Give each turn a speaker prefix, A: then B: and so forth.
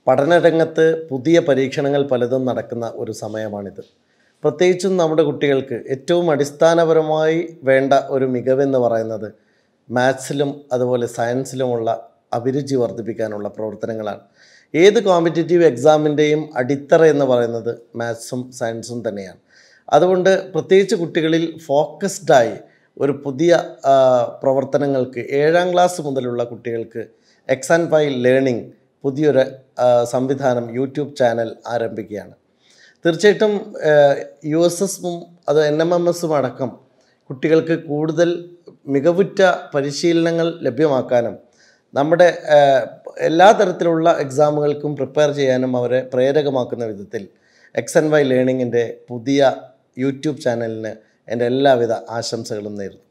A: പഠനരംഗത്ത് പുതിയ പരീക്ഷണങ്ങൾ പലതും നടക്കുന്ന ഒരു സമയമാണിത്. പ്രത്യേകിച്ചും നമ്മുടെ കുട്ടികൾക്ക് ഏറ്റവും അടിസ്ഥാനപരമായി വേണ്ട ഒരു മികവെന്ന് പറയുന്നത് മാത്സിലും അതുപോലെ സയൻസിലുമുള്ള അഭിരുചി വർദ്ധിപ്പിക്കാനുള്ള പ്രവർത്തനങ്ങളാണ്. ഏത് കോമ്പറ്റേറ്റീവ് എക്സാമിൻ്റെയും അടിത്തറ എന്ന് പറയുന്നത് മാത്സും സയൻസും തന്നെയാണ്. അതുകൊണ്ട് പ്രത്യേകിച്ച് കുട്ടികളിൽ ഫോക്കസ്ഡായി ഒരു പുതിയ പ്രവർത്തനങ്ങൾക്ക് 7ാം ക്ലാസ് മുതലുള്ള കുട്ടികൾക്ക് XandY Learning പുതിയൊരു സംവിധാനം യൂട്യൂബ് ചാനൽ ആരംഭിക്കുകയാണ്. തീർച്ചയായിട്ടും USSും അത് NMMSും അടക്കം കുട്ടികൾക്ക് കൂടുതൽ മികവുറ്റ പരിശീലനങ്ങൾ ലഭ്യമാക്കാനും നമ്മുടെ എല്ലാ തരത്തിലുള്ള എക്സാമുകൾക്കും പ്രിപ്പയർ ചെയ്യാനും അവരെ പ്രേരകമാക്കുന്ന വിധത്തിൽ XandY Learningൻ്റെ പുതിയ യൂട്യൂബ് ചാനലിന് എൻ്റെ എല്ലാവിധ ആശംസകളും നേരുന്നു.